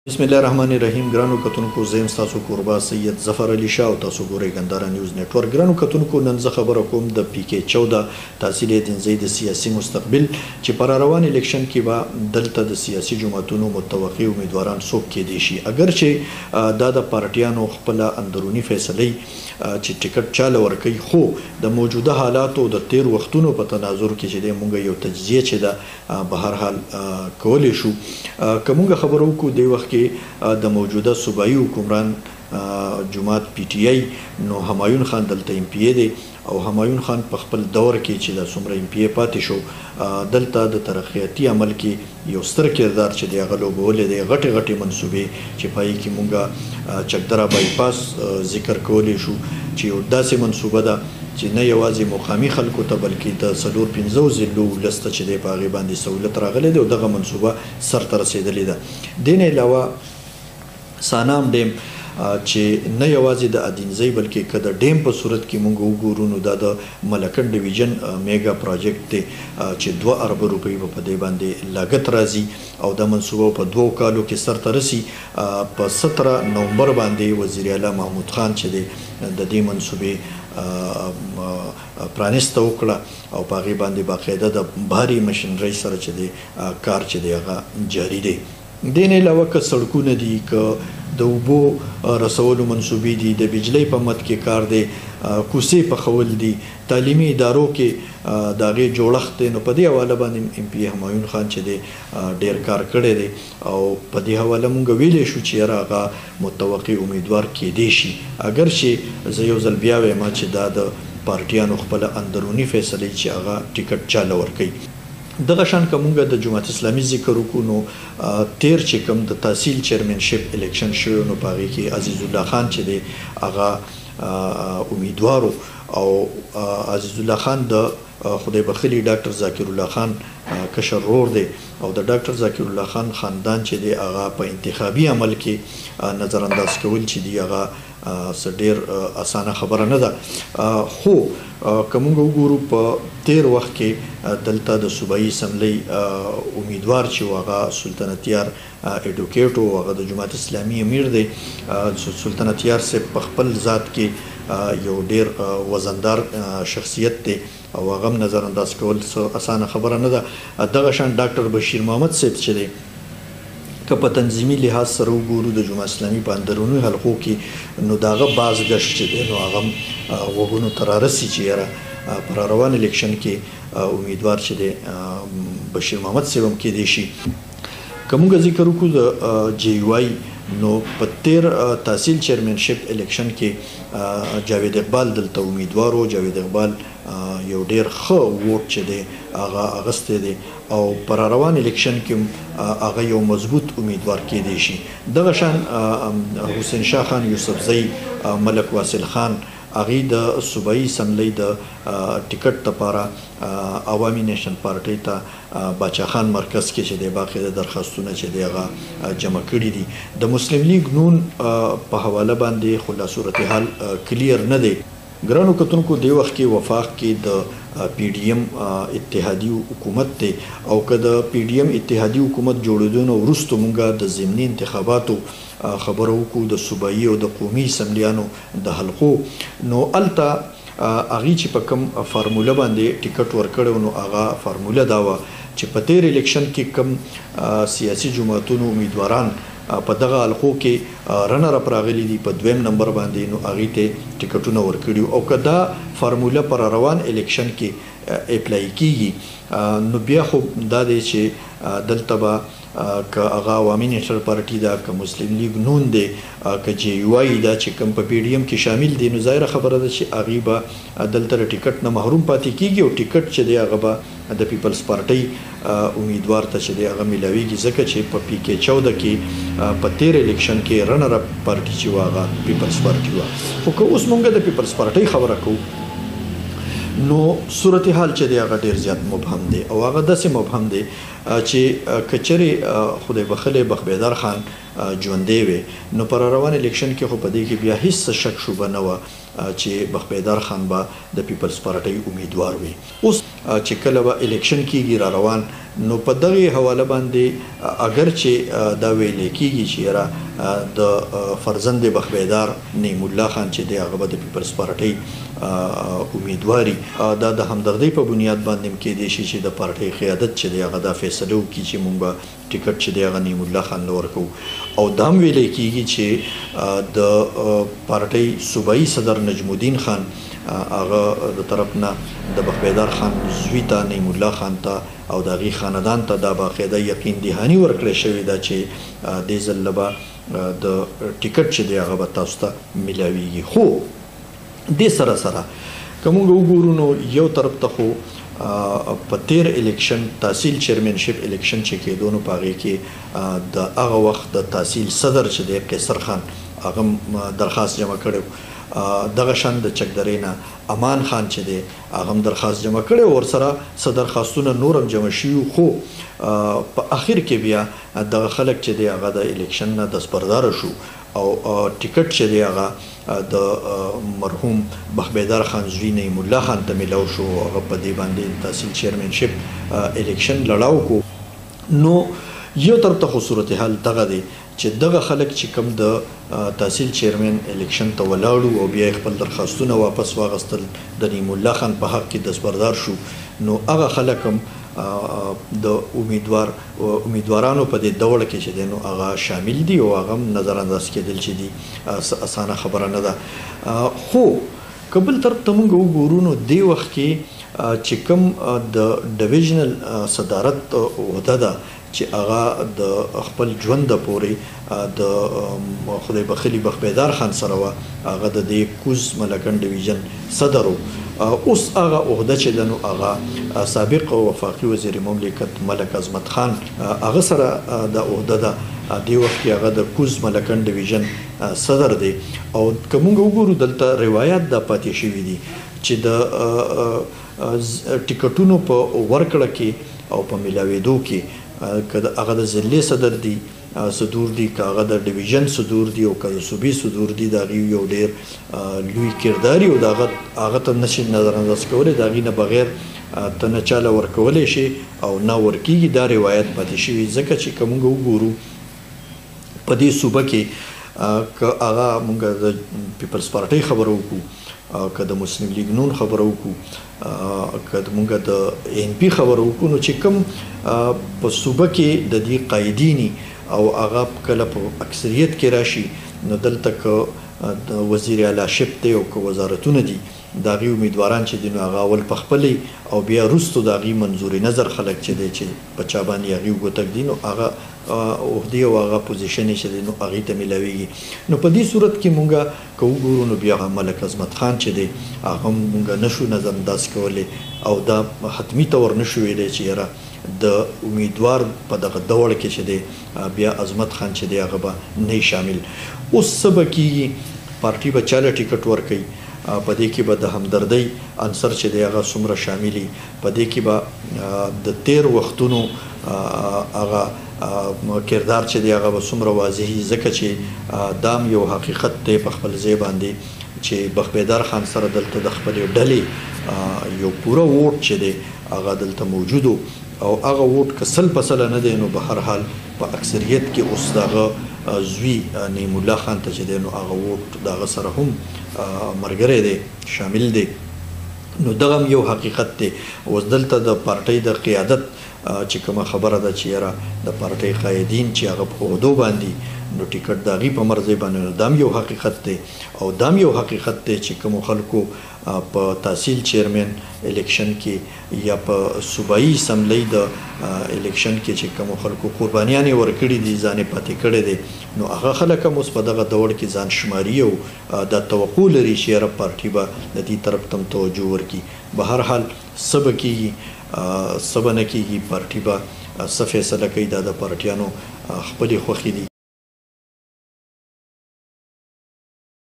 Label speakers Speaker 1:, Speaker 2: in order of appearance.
Speaker 1: بسم الله الرحمن الرحیم. ګرانو کتونکو، زه یم ستاسو کوربه سید ظفر علي شاه او تاسو ګورئ ګندهارا نیوز نیټورک. ګرانو کتونکو، نن زه خبره کوم د پی کې 14 تحصیل دینزی د سیاسي مستقبل چې پر روان الیکشن کې به دلته د سیاسي جماعتونو متوقع امیدواران څوک کېدی شي. اگر چې دا د پارټیانو خپل اندروني فیصلې چې ټیکټ چاله ورکوي، خو د موجوده حالاتو د تیر وختونو په تناظر کې چې د مونږ یو تجزیه چې دا به هر حال کولی شو. که مونږ خبرو کو دی وخت د موجوده صوبایي حکمران جماعت پی ټی آی، نو همایون خان دلته ایم پی ای دی او همایون خان په خپل دور کې چې د څومره ایم پی ای پاتې شو، دلته د ترقیاتي عمل کې یو ستر کردار چې دی هغه لوبولی دی. غټې غټې منصوبې چې پای کې مونږ چکدره بایپاس ذکر کولی شو چې یو داسې منصوبه ده چې نه یوازې مقامي خلکو ته بلکې د 4-5 ضلعو ولس ته چې دی په هغې باندې سهولت راغلی دی او دغه منصوبه سرته رسېدلې ده. دې نه علاوه سانام ډیم چې نه یوازې د ادینزی بلکې که د ډیم په صورت کې مونږ وګورو نو دا د ملکن ډیویژن میگا پروجیکټ دی چې 2 ارب روپۍ به په دې باندې لاګت راځي او دا منصوبه په 2 کالو کې سرته رسي. په 17 نومبر باندې وزیر اعلی محمود خان چې دی د دې منصوبې پرانیسته وکړه او په هغې باندې باقاعده د بهري مشینرۍ سره چې دی کار چې دی هغه جاري دی. دې نه علاوه که سړکونه دي، که د اوبو رسولو منصوبې دي، د بجلی په مد کې کار دی، کوڅې پخول دي، تعلیمي ادارو کې د هغې جوړښت دی، نو په دې حواله باندې ایم پی همایون خان چې دی ډېر کار کړی دی او په دې حواله مونږ ویلی شو چې یاره هغه متوقع امیدوار کېدی شي. اگر چې زه یو ځل بیا وایم چې دا د پارټیانو خپله اندروني فیصلې چې هغه ټیکټ چاله ورکوي. دغه شان که مونږ د جماعت اسلامي ذکر وکړو نو تیر چې کوم د تحصیل چیرمنشپ الیکشن شوی نو په هغې کې عزیز الله خان چې دی هغه امیدوارو او عزیز الله خان د خدای بخلي ډاکټر ذاکر الله خان کشر رور دی او د ډاکټر ذاکر الله خان خاندان چې دی هغه په انتخابي عمل کې نظر انداز کول چې دی هغه څه ډېر اسانه خبره نه ده. خو که مونږ وګورو په تیر وخت کې دلته د صوبایي اسمبلۍ امیدوار چې و هغه سلطنتیار ایډوکیټ و، هغه د جماعت اسلامي امیر دی. سلطنتیار صاحب په خپل ذات کې یو ډېر وزندار شخصیت دی او هغه هم نظر انداز کول څه اسانه خبره نه ده. دغه شان ډاکټر بشیر محمد صاحب چې دی که په تنظیمي لحاظ سره وګورو د جماعت اسلامي په اندروني حلقو کې نو د هغه بازګشت چې دی نو هغه هم غوږونو ته رارسي چې یاره پر روان الیکشن کې امیدوار چې دی بشیر محمد صاحب هم کېدی شي. که مونږ ذکر وکړو د جی واي نو په تیر تحصیل چیرمنشپ الیکشن کې جاوید اقبال دلته امیدوار و. جاوید اقبال یو ډېر ښه ووټ چې دی هغه اغستی دی او پر روان الیکشن کې هغه یو مضبوط امیدوار کېدی شي. دغه شان حسین شاه خان یوسفزی، ملک واصل خان، هغې د صوبایي اسمبلۍ د ټیکټ لپاره عوامي نیشن پارټۍ ته باچا خان مرکز کې چې دی باقاعده درخواستونه چې دی هغه جمع کړي دي. د مسلم لیگ نون په حواله باندې خو لا صورتحال کلیر نه دی. ګرانو کتونکو، دې وخت کې وفاق کې د پی ډي ایم اتحادي حکومت دی او که د پی ډي ایم اتحادي حکومت جوړېدو نه وروسته مونږ د ضمني انتخاباتو خبره وکړو د صوبایي او د قومي اسمبلیانو د حلقو، نو هلته هغې چې په کوم فارموله باندې ټیکټ ورکړی نو هغه فارموله دا وه چې په تیر الیکشن کې کوم سیاسي جماعتونو امیدواران په دغه حلقو کې رنر اپ راغلي دي په 2م نمبر باندې نو هغې ته ټیکټونه ورکړي او که دا فارموله پر روان الیکشن کې اپلای کیږي نو بیا خو دا دی چې دلته به که هغه عوامي نیشنل پارټي ده، که مسلم لیگ نون دی، که جی واي دا چې کوم په پی ډي ایم کې شامل دي، نو ظاهره خبره ده چې هغې به دلته د ټیکټ نه محروم پاتې کیږي او ټیکټ چې دی هغه به د پیپلز پارټۍ امیدوار ته چې دی هغه میلاویږي، ځکه چې په پی کې 14 کې په تیر الیکشن کې رنر اپ پارټي چې و هغه پیپلز پارټي وه. خو که اوس مونږ د پیپلز پارټۍ خبره کوو نو صورتحال چې دی هغه ډېر زیات مبهم دی او هغه داسې مبهم دی چې که چېرې خدای بخلی بخبیدار خان ژوندی وی نو پر روان الیکشن کې خو په دې کې بیا هیڅ شک شوبه نه وه چې بخبیدار خان به د پیپلز پارټۍ امیدوار وي. اوس چې کله به الیکشن کیږي را روان، نو په دغه حواله باندې اگر چې دا ویل کیږي چې را د فرزند بخبیدار نعیم الله خان چې دی هغه به د پیپلز پارټۍ امیدواري، دا د همدردۍ په بنیاد باندې کېدای شي چې د پارټۍ قیادت چې دی هغه دا فیصله وکړي چې موږ به ټیکټ چې دی هغه نعیم الله خان له ورکوو. او دا هم ویلی کېږي چې د پارټۍ صوبایي صدر نجم الدین خان هغه د طرف نه د بخبیدار خان زوی ته نعیم الله خان ته او د هغې خاندان ته دا باقاعده یقین دهاني ورکړی شوې ده چې دې ځل به د ټیکټ چې دی هغه به تاسو ته میلاویږي. خو دې سره سره که موږ وګورو نو یو طرف ته خو په تیر الیکشن تحصیل چیرمنشپ الیکشن چې کېدو نو په هغې کې د هغه وخت د تحصیل صدر چې دی قیصر خان هغه درخواست جمع کړی، دغه شان د چکدرې نه امان خان چې دی هغه هم درخواست جمع کړی، ورسره څه درخواستونه نور هم جمع شوي. خو په اخر کې بیا دغه خلک چې دی هغه د الیکشن نه دستبرداره شو او ټیکټ چې دی هغه د مرحوم بخبیدار خان زوی نعیم الله خان ته میلاو شو. هغه په دې باندې تحصیل چیرمنشپ الیکشن لړاو کو. نو یو طرف ته خو صورتحال دغه دی چې دغه خلک چې کوم د تحصیل چیرمن الیکشن ته ولاړو او بیا خپل درخواستونه واپس واغستل د نعیم الله خان په حق کې دستبردار شو، نو هغه خلک هم د امیدوارانو په دې دوړه کې چې دی نو هغه شامل دي او هغه هم نظر انداز کېدل چې دي اسانه خبره نه ده. خو که بل طرف ته موږ وګورو نو دې وخت کې چې کوم د ډیویژنل صدارت عهده ده چې هغه د خپل ژوند پورې د خدای بخلي بخبیدار خان سره وه، هغه د دې کوز ملکن ډیویژن صدر و. اوس هغه عهده چې ده نو هغه سابق وفاقي وزیر مملکت ملک عظمت خان هغه سره د عهده ده. دې وخت کې هغه د کوز ملکن ډیویژن صدر دی. او که موږ وګورو دلته روایات دا پاتې شوي دي چې د ټیکټونو په ورکړه کې او په میلاوېدو کې که هغه د ضلعې صدر دی صدور دی، که هغه د ډیویژن صدور دی او که د صوبې صدور دی، د هغې یو ډېر لوی کردار او د هغه ته نشي نظر انداز کولی، د هغې نه بغیر ته نه چاله ورکولی شي او نه ورکېږي. دا روایت پاتې شوي ځکه چې که موږ وګورو په دې صوبه کې که هغه موږ د پیپلز پارټۍ خبره وکړو، که د مسلم لیگ نون خبره وکړو، که موږ د این پی خبره وکړو، نو چې کوم په صوبه کې د دې قایدینی او هغه کله په اکثریت کې راشي، نو دلته که د وزیر اعلی شپ دی او که وزارتونه دي، د هغې امیدواران چې دي نو هغه اول پخپلی او بیا وروستو د هغې منظور نظر خلک چې دی چې په چا باندې هغې وګوتک دي نو هغه عهدې او هغه پوزیشن چې دی نو هغې ته میلاویږي. نو په دې صورت کې مونږ که وګورو نو بیا ملک عظمت خان چې دی هغه هم مونږ نشو نظر انداز کولی او دا حتمي طور نشو ویلی چې یاره د امیدوار په دغه دوړ کې چې دی بیا عظمت خان چې دی هغه به نه شامل. اوس څه به کېږي، پارټي به چاله ټیکټ ورکوي، په دې کې به د همدردۍ عنصر چې دی هغه څومره شاملي، په دې کې به د تیر وختونو هغه کردار چې دی هغه به څومره واضحي، ځکه چې دام یو حقیقت دی په خپل ځای باندې چې بخبیدار خان سره دلته د خپلې ډلې یو پوره ووټ چې دی هغه دلته موجودو او هغه ووټ که 100% نه دی نو به هر حال په اکثریت کې اوس دغه زوی نعیم الله خان ته چې دی نو هغه ووټ د هغه سره هم ملګری دی، شامل دی. نو دغه هم یو حقیقت دی. اوس دلته د پارټۍ د قیادت چې کومه خبره ده چې یاره د پارټۍ قایدین چې هغه په عهدو باندې نو ټیکټ د هغې په مرضۍ باندې نو دا هم یو حقیقت دی. او دا هم یو حقیقت دی چې کومو خلکو په تحصیل چیرمن الیکشن کې یا په صوبایي اسمبلی د الیکشن کې چې کومو خلکو قربانیانې ورکړي دي، ځان یې پاتې کړی دی، نو هغه خلک هم اوس په دغه دوړ کې ځان شماري او دا توقع لري چې یاره پارټي به د دې طرف ته هم توجه ورکړي. به هر حال څه به کېږي څه به نه کېږي، پارټي به څه فیصله کوي، دا د پارټیانو خپلې خوښې دي.